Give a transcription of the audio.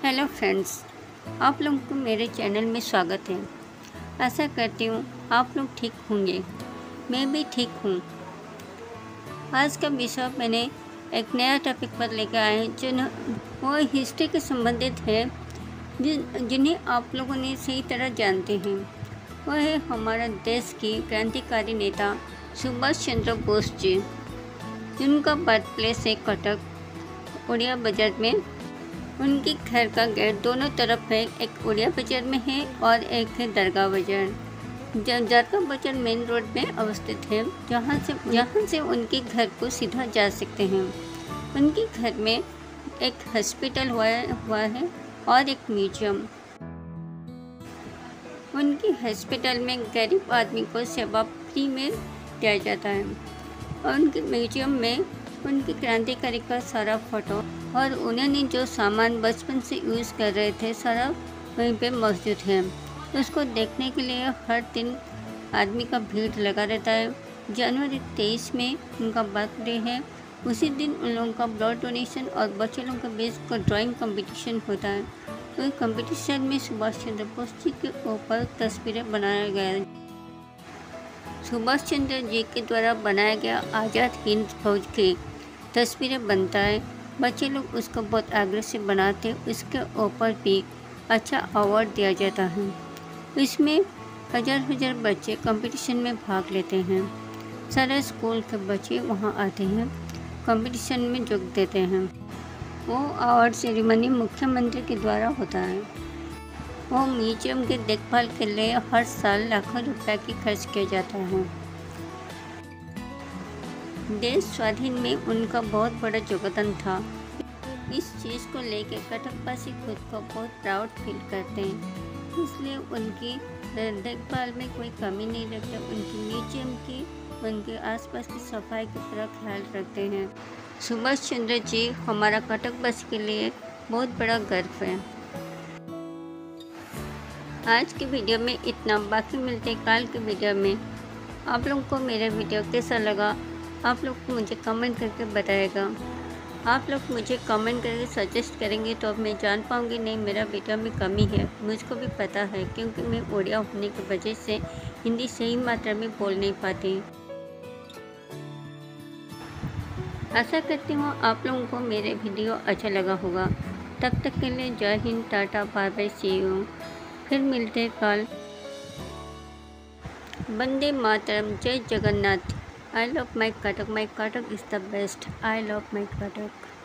Hello friends, आप लोगों को मेरे चैनल में स्वागत है। आशा करती हूँ आप लोग ठीक होंगे। मैं भी ठीक हूँ। आज का विषय मैंने एक नया टॉपिक पर लेकर आए हैं जो वो हिस्ट्री के संबंधित है, जिन्हें आप लोगों ने सही तरह जानते हैं। वह है हमारा देश की क्रांतिकारी नेता सुभाष चंद्र बोस जी, जिनका बर्थ प्लेस है कटक उड़िया बाजार में। उनके घर का गेट दोनों तरफ है, एक उड़िया बाजार में है और एक है दरगाह बाजार। दरगाह बाजार मेन रोड में अवस्थित है, जहाँ से उनके घर को सीधा जा सकते हैं। उनके घर में एक हॉस्पिटल हुआ है और एक म्यूजियम। उनके हॉस्पिटल में गरीब आदमी को सेवा फ्री में दिया जाता है और उनके म्यूजियम में उनकी क्रांतिकारी का सारा फोटो और उन्होंने जो सामान बचपन से यूज़ कर रहे थे सारा वहीं पे मौजूद है। उसको देखने के लिए हर दिन आदमी का भीड़ लगा रहता है। जनवरी 23 में उनका बर्थडे है। उसी दिन उन लोगों का ब्लड डोनेशन और बच्चे लोगों के बीच का ड्राइंग कंपटीशन होता है। तो इस कंपटीशन में सुभाष चंद्र बोस जी के ऊपर तस्वीरें बनाया गया है। सुभाष चंद्र जी के द्वारा बनाया गया आज़ाद हिंद फौज की तस्वीरें बनता है। बच्चे लोग उसको बहुत आग्रह से बनाते हैं। उसके ऊपर भी अच्छा अवार्ड दिया जाता है। इसमें हजार बच्चे कंपटीशन में भाग लेते हैं। सारे स्कूल के बच्चे वहां आते हैं, कंपटीशन में जोग देते हैं। वो अवार्ड सेरेमनी मुख्यमंत्री के द्वारा होता है। वो म्यूजियम की देखभाल के लिए हर साल लाखों रुपए की खर्च किया जाता है। देश स्वाधीन में उनका बहुत बड़ा योगदान था। इस चीज़ को लेकर कटकवासी खुद को बहुत प्राउड फील करते हैं, इसलिए उनकी देखभाल में कोई कमी नहीं रखते। उनकी म्यूजियम की, उनके आसपास की सफाई का पूरा ख्याल रखते हैं। सुभाष चंद्र जी हमारा कटकवासी के लिए बहुत बड़ा गर्व है। आज की वीडियो में इतना, बाकी मिलते कल के वीडियो में। आप लोगों को मेरा वीडियो कैसा लगा आप लोग मुझे कमेंट करके बताएगा। आप लोग मुझे कमेंट करके सजेस्ट करेंगे तो अब मैं जान पाऊँगी नहीं मेरा वीडियो में कमी है। मुझको भी पता है, क्योंकि मैं उड़िया होने की वजह से हिंदी सही मात्रा में बोल नहीं पाती। आशा करती हूँ आप लोगों को मेरे वीडियो अच्छा लगा होगा। तब तक के लिए जय हिंद, tata, bye bye, see you. फिर मिलते हैं कल। वंदे मातरम, जय Jagannath. I love my Cuttack. My Cuttack is the best. I love my Cuttack.